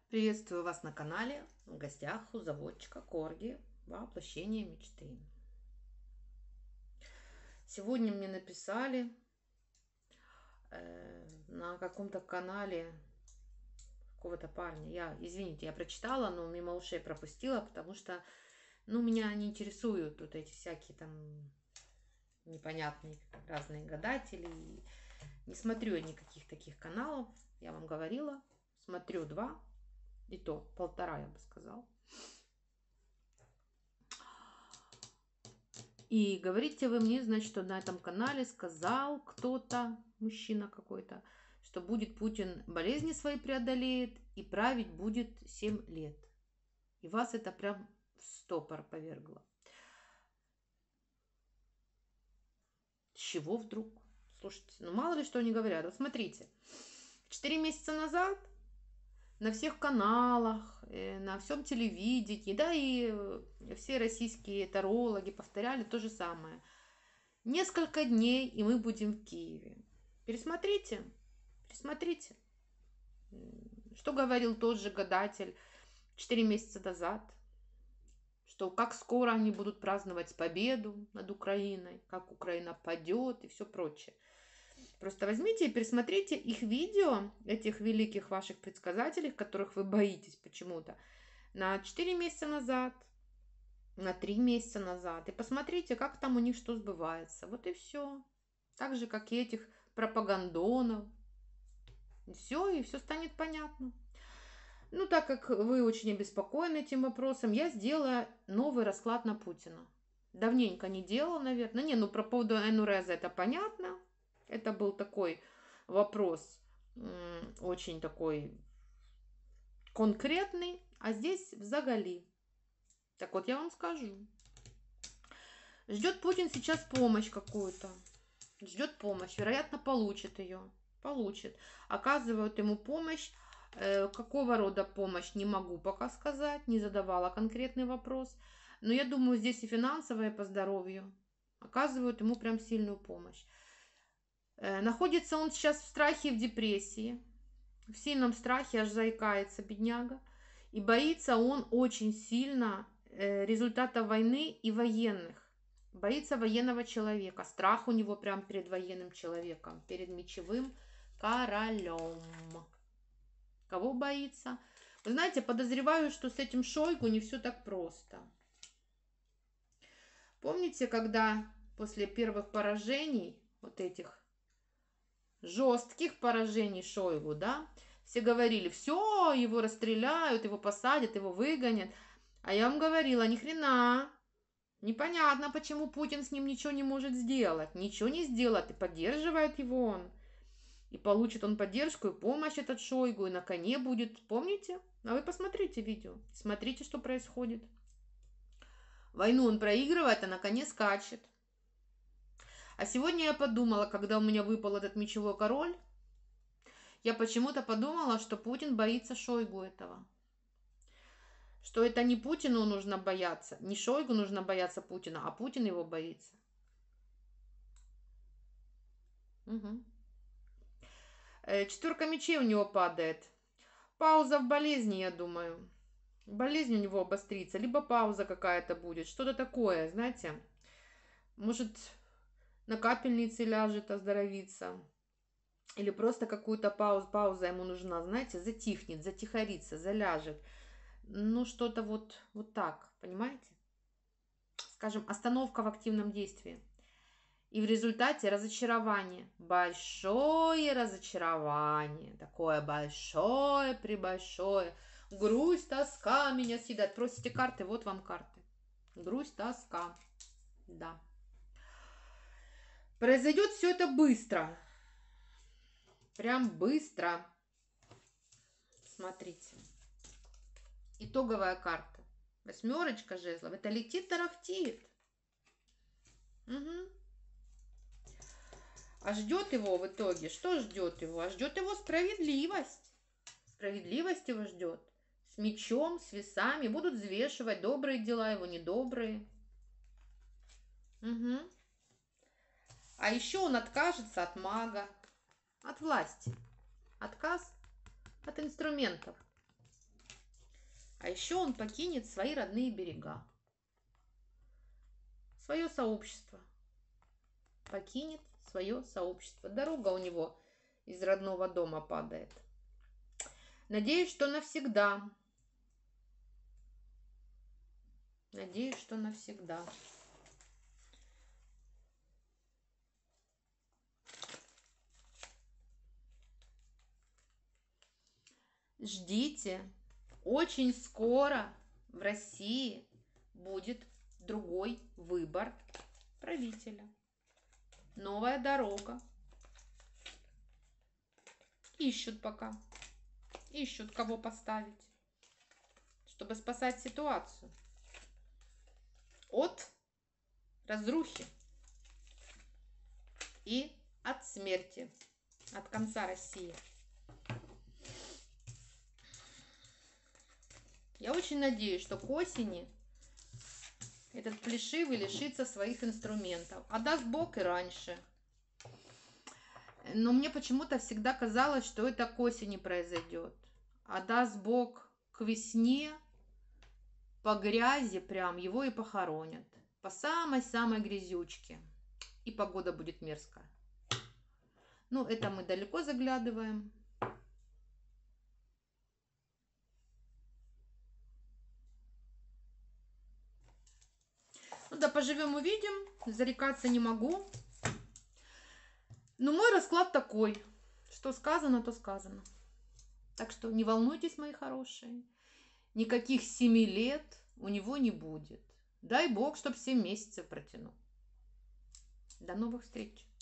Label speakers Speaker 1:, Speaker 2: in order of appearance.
Speaker 1: Приветствую вас на канале. В гостях у заводчика Корги воплощение мечты. Сегодня мне написали на каком-то канале какого-то парня. Извините, я прочитала, но мимо ушей пропустила, потому что, меня не интересуют вот эти всякие там непонятные разные гадатели. Не смотрю я никаких таких каналов. Я вам говорила, смотрю 2, и то 1,5, я бы сказала. И говорите вы мне, значит, что на этом канале сказал кто-то, мужчина какой-то, что будет Путин болезни свои преодолеет и править будет 7 лет. И вас это прям в стопор повергло. С чего вдруг? Слушайте, мало ли что они говорят. Вот смотрите, 4 месяца назад на всех каналах, на всем телевидении, да, и все российские тарологи повторяли то же самое. Несколько дней, и мы будем в Киеве. Пересмотрите. Что говорил тот же гадатель 4 месяца назад? Что как скоро они будут праздновать победу над Украиной, как Украина падет и все прочее. Просто возьмите и пересмотрите их видео, этих великих ваших предсказателей, которых вы боитесь почему-то, на 4 месяца назад, на 3 месяца назад. И посмотрите, как там у них что сбывается. Вот и все. Так же, как и этих пропагандонов. И все станет понятно. Так как вы очень обеспокоены этим вопросом, я сделала новый расклад на Путина. Давненько не делала, наверное. Про поводу Энуреза это понятно. Это был такой вопрос, очень такой конкретный. А здесь взагали. Так вот, я вам скажу. Ждет Путин сейчас помощь какую-то. Ждет помощь. Вероятно, получит ее. Получит. Оказывают ему помощь. Какого рода помощь, не могу пока сказать. Не задавала конкретный вопрос. Но я думаю, здесь и финансовая, и по здоровью. Оказывают ему прям сильную помощь. Находится он сейчас в страхе и в депрессии. В сильном страхе, аж заикается бедняга. И боится он очень сильно результата войны и военных. Боится военного человека. Страх у него прям перед военным человеком. Перед мечевым королем. Кого боится? Вы знаете, подозреваю, что с этим Шойгу не все так просто. Помните, когда после первых поражений, вот этих жестких поражений Шойгу, да, все говорили, все, его расстреляют, его посадят, его выгонят. А я вам говорила, ни хрена. Непонятно, почему Путин с ним ничего не может сделать. Ничего не сделает, и поддерживает его он. И получит он поддержку и помощь этот Шойгу, и на коне будет. Помните? А вы посмотрите видео. Смотрите, что происходит. Войну он проигрывает, а на коне скачет. А сегодня я подумала, когда у меня выпал этот мечевой король, я почему-то подумала, что Путин боится Шойгу этого. Что это не Путину нужно бояться, не Шойгу нужно бояться Путина, а Путин его боится. Угу. 4 мечей у него падает. Пауза в болезни, я думаю. Болезнь у него обострится, либо пауза какая-то будет. Что-то такое, знаете. Может, на капельнице ляжет, оздоровиться. Или просто какую-то пауза ему нужна, знаете, затихнет, затихарится, заляжет. Что-то вот так, понимаете? Скажем, остановка в активном действии. И в результате разочарование. Большое разочарование. Такое большое, пребольшое. Грусть, тоска меня съедает. Просите карты, вот вам карты. Грусть, тоска. Да. Произойдет все это быстро. Прям быстро. Смотрите. Итоговая карта. 8 жезлов. Это летит, тарахтит. Угу. А ждет его в итоге. Что ждет его? А ждет его справедливость. Справедливость его ждет. С мечом, с весами. Будут взвешивать добрые дела его, недобрые. Угу. А еще он откажется от мага. От власти. Отказ от инструментов. А еще он покинет свои родные берега, свое сообщество. Покинет свое сообщество. Дорога у него из родного дома падает. Надеюсь, что навсегда. Надеюсь, что навсегда. Ждите. Очень скоро в России будет другой выбор правителя. Новая дорога. Ищут пока. Ищут, кого поставить, чтобы спасать ситуацию от разрухи и от смерти, от конца России. Я очень надеюсь, что к осени этот Плешивый лишится своих инструментов. А даст Бог и раньше. Но мне почему-то всегда казалось, что это к осени произойдет. А даст Бог к весне, по грязи прям его и похоронят. По самой-самой грязючке. И погода будет мерзкая. Ну, это мы далеко заглядываем. Ну да, поживем увидим. Зарекаться не могу. Но мой расклад такой. Что сказано, то сказано. Так что не волнуйтесь, мои хорошие. Никаких 7 лет у него не будет. Дай Бог, чтоб 7 месяцев протянул. До новых встреч.